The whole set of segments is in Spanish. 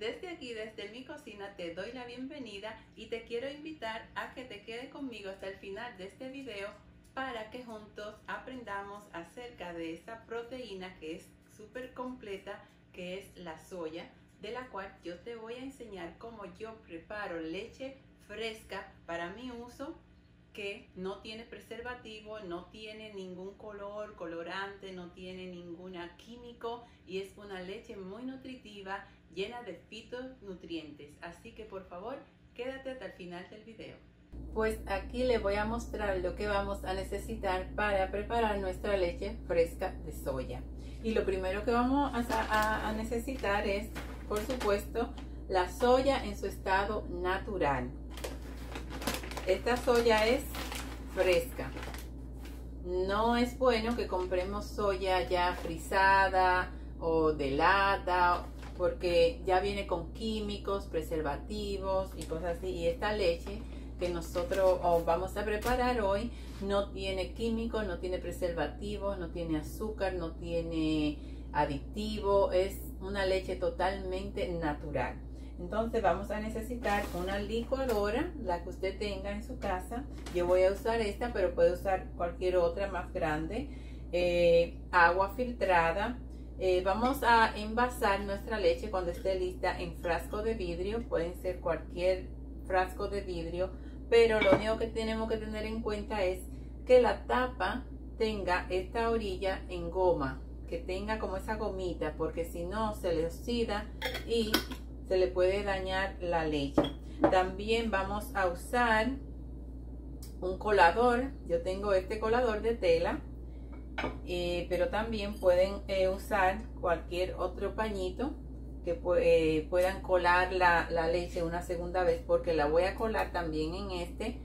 desde aquí, desde mi cocina, te doy la bienvenida y te quiero invitar a que te quedes conmigo hasta el final de este video para que juntos aprendamos acerca de esta proteína que es súper completa, que es la soya, de la cual yo te voy a enseñar cómo yo preparo leche fresca para mi uso, que no tiene preservativo, no tiene ningún color, colorante, no tiene ningún químico y es una leche muy nutritiva, llena de fitonutrientes. Así que por favor, quédate hasta el final del video. Pues aquí les voy a mostrar lo que vamos a necesitar para preparar nuestra leche fresca de soya. Y lo primero que vamos a necesitar es, por supuesto, la soya en su estado natural. Esta soya es fresca. No es bueno que compremos soya ya frisada o de lata, porque ya viene con químicos, preservativos y cosas así. Y esta leche que nosotros vamos a preparar hoy no tiene químicos, no tiene preservativos, no tiene azúcar, no tiene aditivo. Es una leche totalmente natural. Entonces vamos a necesitar una licuadora, la que usted tenga en su casa. Yo voy a usar esta, pero puede usar cualquier otra más grande. Agua filtrada. Vamos a envasar nuestra leche cuando esté lista en frasco de vidrio. Pueden ser cualquier frasco de vidrio, pero lo único que tenemos que tener en cuenta es que la tapa tenga esta orilla en goma, que tenga como esa gomita, porque si no se le oxida y se le puede dañar la leche. También vamos a usar un colador. Yo tengo este colador de tela, pero también pueden usar cualquier otro pañito que puedan colar la leche una segunda vez, porque la voy a colar también en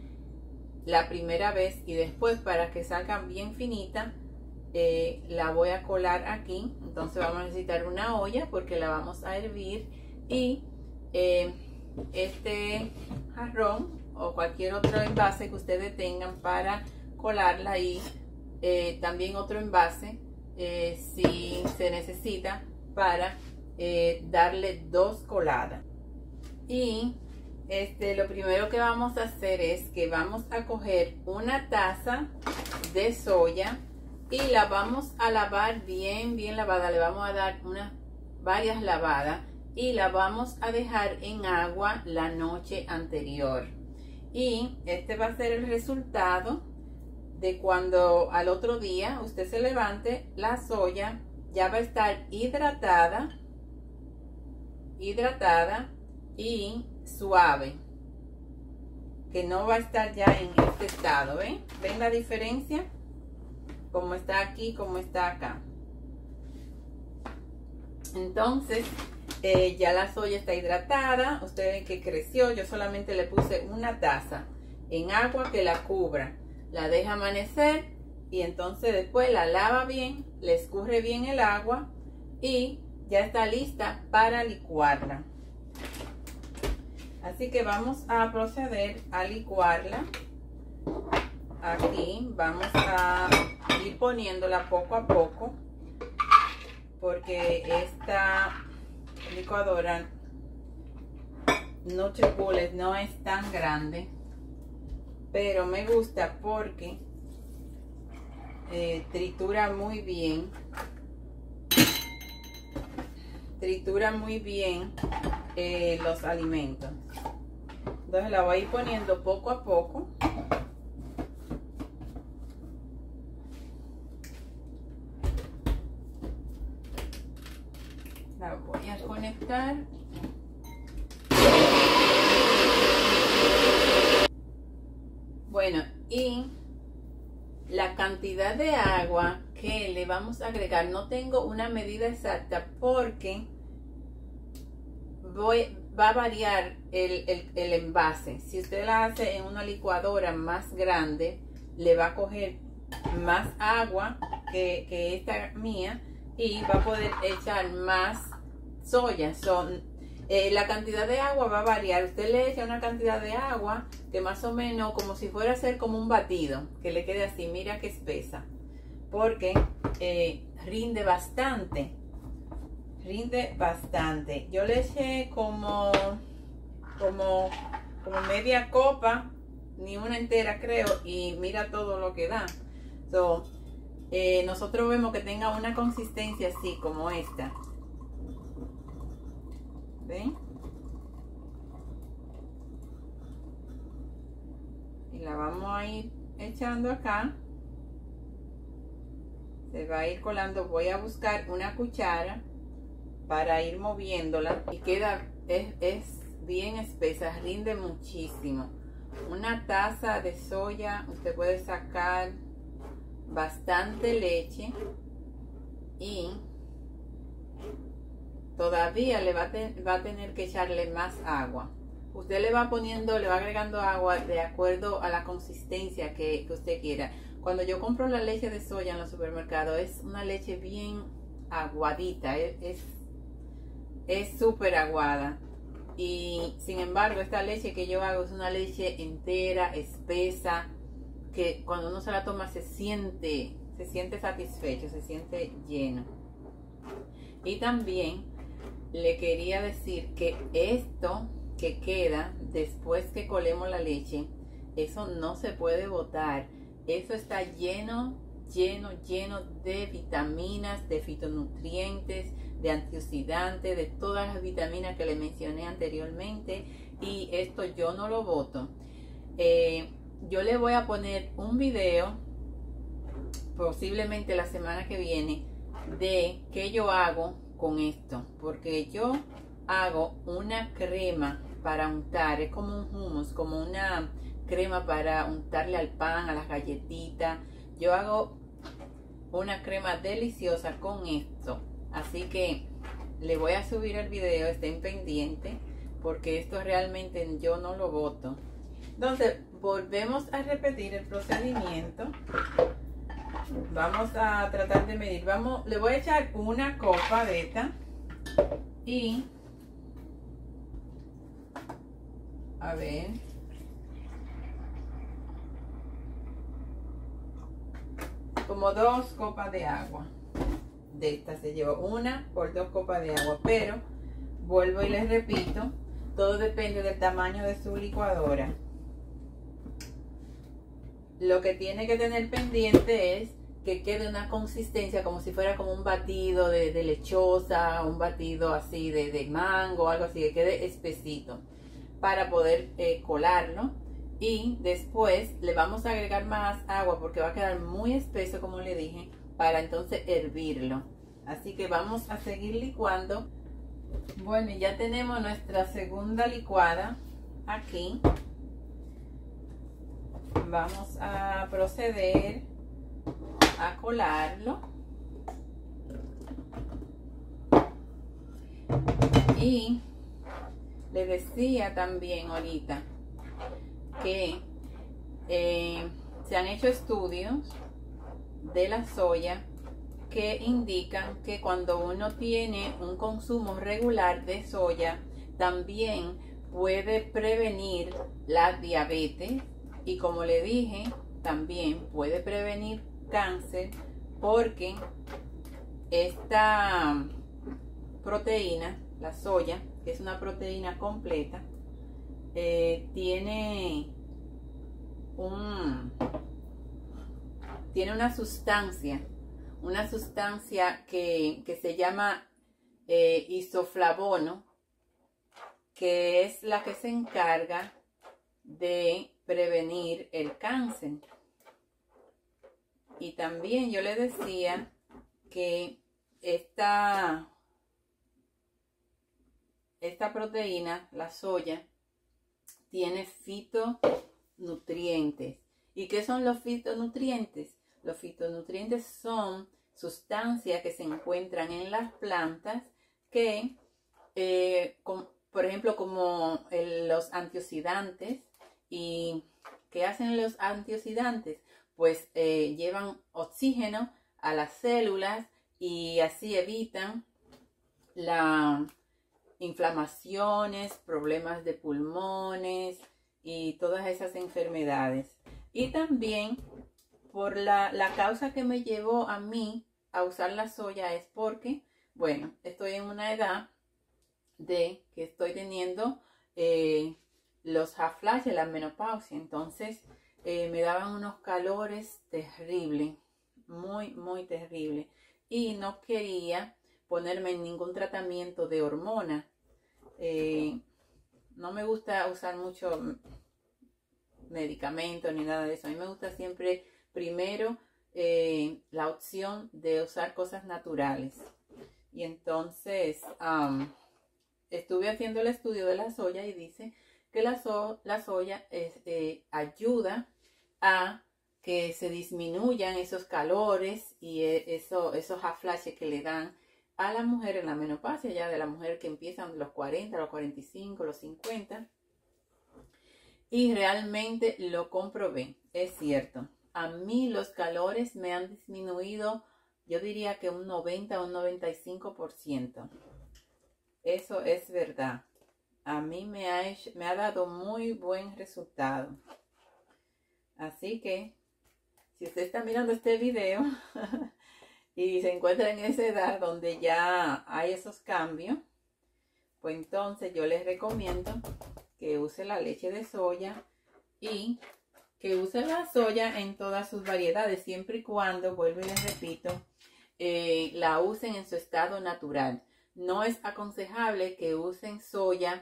la primera vez, y después, para que salgan bien finita, la voy a colar aquí. Entonces vamos a necesitar una olla porque la vamos a hervir, y este jarrón o cualquier otro envase que ustedes tengan para colarla, y también otro envase si se necesita para darle 2 coladas. Y lo primero que vamos a hacer es que vamos a coger una taza de soya y la vamos a lavar bien lavada. Le vamos a dar varias lavadas y la vamos a dejar en agua la noche anterior. Y este va a ser el resultado de cuando al otro día usted se levante. La soya ya va a estar hidratada y suave, que no va a estar ya en este estado. ¿Ven la diferencia? Como está aquí, como está acá. Entonces ya la soya está hidratada. Ustedes ven que creció. Yo solamente le puse una taza en agua que la cubra, la deja amanecer, y entonces después la lava bien, le escurre bien el agua y ya está lista para licuarla. Así que vamos a proceder a licuarla. Aquí vamos a ir poniéndola poco a poco, porque esta licuadora NutriBullet no es tan grande, pero me gusta porque tritura muy bien. Los alimentos. Entonces la voy a ir poniendo poco a poco. La voy a conectar. Bueno, y la cantidad de agua que le vamos a agregar, no tengo una medida exacta, porque va a variar el envase. Si usted la hace en una licuadora más grande, le va a coger más agua que esta mía, y va a poder echar más soya. La cantidad de agua va a variar. Usted le echa una cantidad de agua que más o menos como si fuera a ser como un batido, que le quede así. Mira qué espesa, porque rinde bastante. rinde bastante. Yo le eché como media copa, ni una entera creo, y mira todo lo que da. Nosotros vemos que tenga una consistencia así como esta. ¿Ven? Y la vamos a ir echando acá. Se va a ir colando. Voy a buscar una cuchara para ir moviéndola. Y queda, es bien espesa, rinde muchísimo. Una taza de soya, usted puede sacar bastante leche y todavía le va a tener que echarle más agua. Usted le va poniendo, le va agregando agua de acuerdo a la consistencia que usted quiera. Cuando yo compro la leche de soya en los supermercados, es una leche bien aguadita, es súper aguada. Y sin embargo, esta leche que yo hago es una leche entera, espesa, que cuando uno se la toma se siente satisfecho, se siente lleno. Y también le quería decir que esto que queda después que colemos la leche, eso no se puede botar. Eso está lleno de vitaminas, de fitonutrientes, de antioxidantes, de todas las vitaminas que le mencioné anteriormente, y esto yo no lo boto. Yo le voy a poner un video posiblemente la semana que viene de qué yo hago con esto, porque yo hago una crema para untar, es como un hummus, como una crema para untarle al pan, a las galletitas. Yo hago una crema deliciosa con esto, así que le voy a subir el video, estén pendientes, porque esto realmente yo no lo boto. Entonces volvemos a repetir el procedimiento. Vamos a tratar de medir. Le voy a echar una copa de esta y a ver, como 2 copas de agua de esta se lleva, una por 2 copas de agua, pero vuelvo y les repito, todo depende del tamaño de su licuadora. Lo que tiene que tener pendiente es que quede una consistencia como si fuera como un batido de lechosa, un batido así de mango, algo así, que quede espesito para poder colarlo. Y después le vamos a agregar más agua porque va a quedar muy espeso, como le dije, para entonces hervirlo. Así que vamos a seguir licuando. Bueno, ya tenemos nuestra segunda licuada aquí. Vamos a proceder a colarlo. Y le decía también ahorita que se han hecho estudios de la soya que indican que cuando uno tiene un consumo regular de soya, también puede prevenir la diabetes y, como le dije, también puede prevenir cáncer, porque esta proteína, la soya, que es una proteína completa, tiene una sustancia que se llama isoflavono, que es la que se encarga de prevenir el cáncer. Y también yo le decía que esta proteína, la soya, tiene fitonutrientes. ¿Y qué son los fitonutrientes? Los fitonutrientes son sustancias que se encuentran en las plantas que, por ejemplo, como los antioxidantes. ¿Y qué hacen los antioxidantes? Pues llevan oxígeno a las células y así evitan las inflamaciones, problemas de pulmones y todas esas enfermedades. Y también por la causa que me llevó a mí a usar la soya es porque Bueno, estoy en una edad de que estoy teniendo los hot flashes, la menopausia. Entonces me daban unos calores terribles, muy terribles. Y no quería ponerme en ningún tratamiento de hormona. No me gusta usar mucho medicamento ni nada de eso. A mí me gusta siempre primero la opción de usar cosas naturales. Y entonces estuve haciendo el estudio de la soya y dice que la soya ayuda a que se disminuyan esos calores y esos hot flashes que le dan a la mujer en la menopausia, ya de la mujer que empiezan los 40, los 45, los 50. Y realmente lo comprobé, es cierto. A mí los calores me han disminuido, yo diría que un 90 o un 95%. Eso es verdad. A mí me ha dado muy buen resultado. Así que, si usted está mirando este video y se encuentra en esa edad donde ya hay esos cambios, pues entonces yo les recomiendo que use la leche de soya y que use la soya en todas sus variedades, siempre y cuando, vuelvo y les repito, la usen en su estado natural. No es aconsejable que usen soya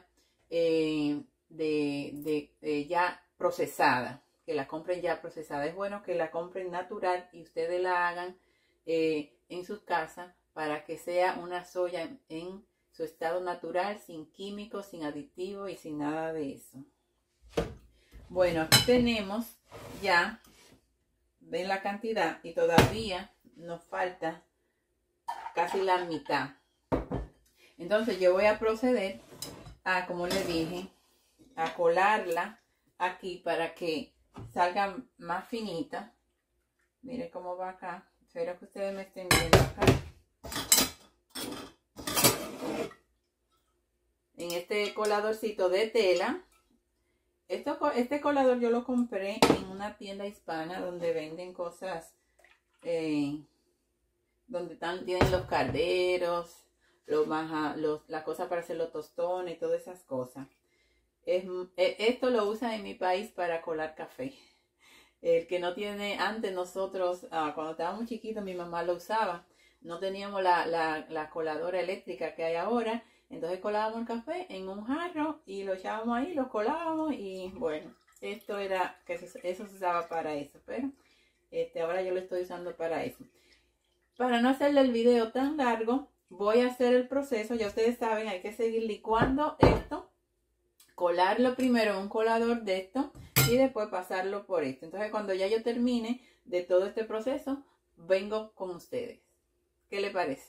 ya procesada, que la compren ya procesada. Es bueno que la compren natural y ustedes la hagan en sus casas para que sea una soya en su estado natural, sin químicos, sin aditivos y sin nada de eso. Bueno, aquí tenemos ya, ven la cantidad y todavía nos falta casi la mitad. Entonces yo voy a proceder a, como les dije, a colarla aquí para que salga más finita. Miren cómo va acá. Espero que ustedes me estén viendo acá. En este coladorcito de tela. Este colador yo lo compré en una tienda hispana donde venden cosas, donde tienen los calderos, la cosa para hacer los tostones y todas esas cosas. Esto lo usan en mi país para colar café. El que no tiene, antes nosotros, cuando estábamos chiquitos, mi mamá lo usaba. No teníamos la coladora eléctrica que hay ahora. Entonces colábamos el café en un jarro y lo echábamos ahí, lo colábamos y bueno, esto era, que eso se usaba para eso, pero ahora yo lo estoy usando para eso. Para no hacerle el video tan largo, voy a hacer el proceso. Ya ustedes saben, hay que seguir licuando esto, colarlo primero en un colador de esto y después pasarlo por esto. Entonces cuando ya yo termine de todo este proceso, vengo con ustedes. ¿Qué le parece?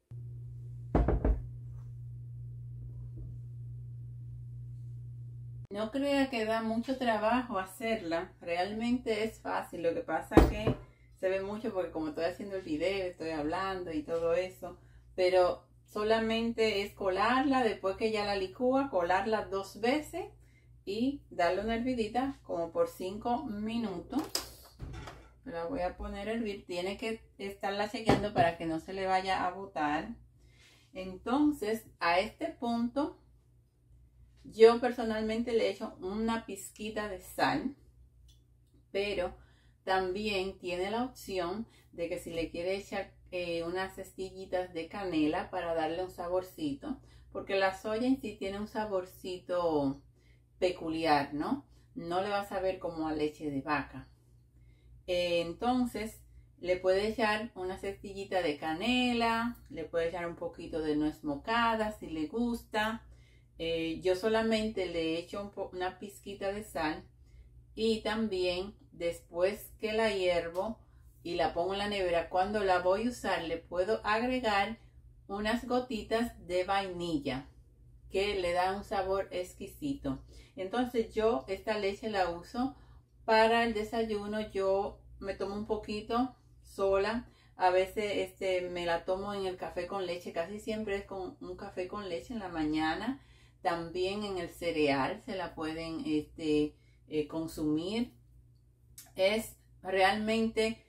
No crea que da mucho trabajo hacerla, realmente es fácil. Lo que pasa es que se ve mucho porque como estoy haciendo el video, estoy hablando y todo eso, pero solamente es colarla, después que ya la licúa, colarla 2 veces y darle una hervidita como por 5 minutos. La voy a poner a hervir, tiene que estarla chequeando para que no se le vaya a botar. Entonces, a este punto, yo personalmente le echo una pizquita de sal, pero también tiene la opción de que si le quiere echar unas astillitas de canela para darle un saborcito, porque la soya en sí tiene un saborcito peculiar, ¿no? No le va a saber como a leche de vaca. Entonces le puede echar una cestillita de canela, le puede echar un poquito de nuez moscada si le gusta. Yo solamente le echo una pizquita de sal y también después que la hiervo y la pongo en la nevera, cuando la voy a usar le puedo agregar unas gotitas de vainilla que le da un sabor exquisito. Entonces yo esta leche la uso para el desayuno. Yo me tomo un poquito sola, a veces me la tomo en el café con leche, casi siempre es con un café con leche en la mañana. También en el cereal se la pueden consumir. Es realmente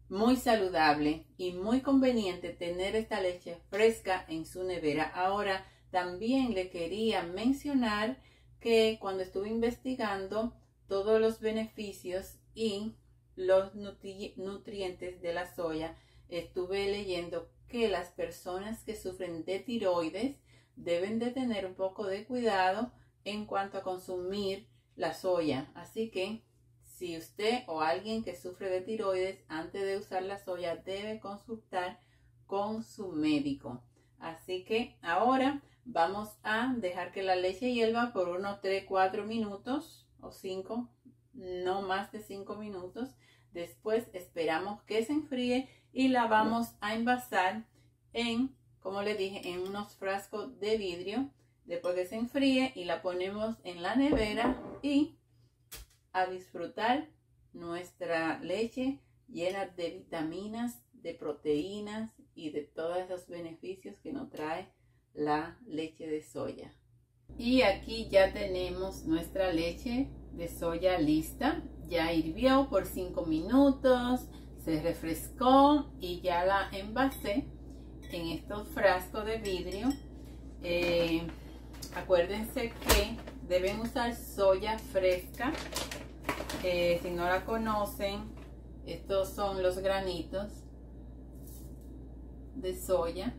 muy saludable y muy conveniente tener esta leche fresca en su nevera. Ahora, también le quería mencionar que cuando estuve investigando todos los beneficios y los nutrientes de la soya, estuve leyendo que las personas que sufren de tiroides deben de tener un poco de cuidado en cuanto a consumir la soya. Así que si usted o alguien que sufre de tiroides, antes de usar la soya debe consultar con su médico. Así que ahora vamos a dejar que la leche hierva por unos 3-4 minutos o 5, no más de 5 minutos. Después esperamos que se enfríe y la vamos a envasar en, como le dije, en unos frascos de vidrio. Después que se enfríe y la ponemos en la nevera y a disfrutar nuestra leche llena de vitaminas, de proteínas y de todos esos beneficios que nos trae la leche de soya. Y aquí ya tenemos nuestra leche de soya lista. Ya hirvió por 5 minutos, se refrescó y ya la envasé en estos frascos de vidrio. Acuérdense que deben usar soya fresca. Si no la conocen, estos son los granitos de soya.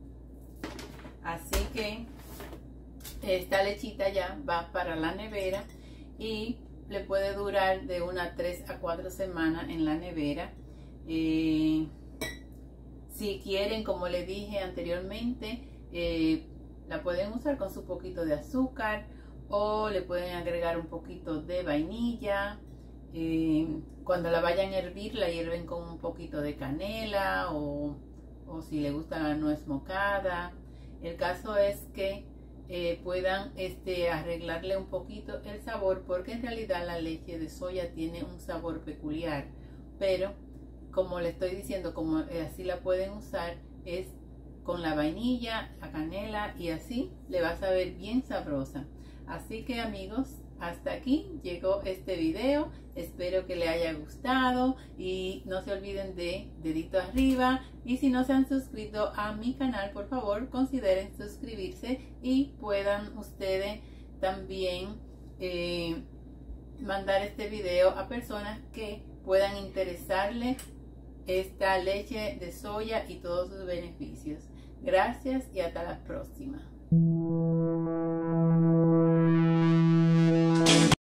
Así que esta lechita ya va para la nevera y le puede durar de unas 3 a 4 semanas en la nevera. Si quieren, como les dije anteriormente, la pueden usar con su poquito de azúcar o le pueden agregar un poquito de vainilla. Cuando la vayan a hervir, la hierven con un poquito de canela o si le gusta la nuez moscada. El caso es que puedan arreglarle un poquito el sabor, porque en realidad la leche de soya tiene un sabor peculiar, pero como le estoy diciendo, como así la pueden usar, es con la vainilla, la canela, y así le va a saber bien sabrosa. Así que amigos, hasta aquí llegó este video. Espero que le haya gustado y no se olviden de dedito arriba, y si no se han suscrito a mi canal, por favor consideren suscribirse y puedan ustedes también mandar este video a personas que puedan interesarle esta leche de soya y todos sus beneficios. Gracias y hasta la próxima.